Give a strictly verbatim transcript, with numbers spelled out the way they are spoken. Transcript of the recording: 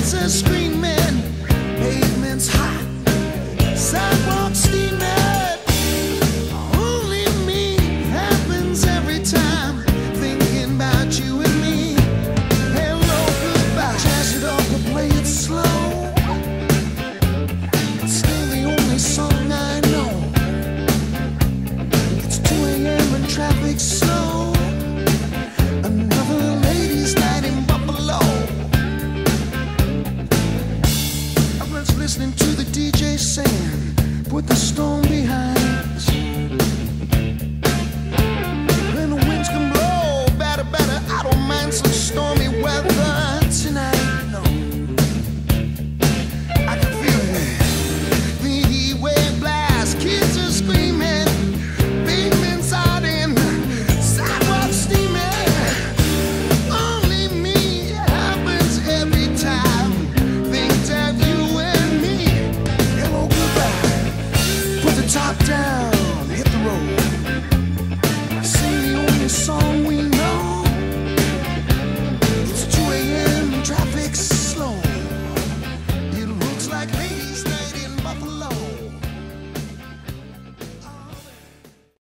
voices screaming, pavements hot, sidewalks steaming. Only me happens every time, thinking about you and me. Hello, goodbye. Jazz it up and play it slow. It's still the only song I know. It's two a m and traffic's slow. Another ladies' night in Buffalo. I was listening to the D J saying, put the storm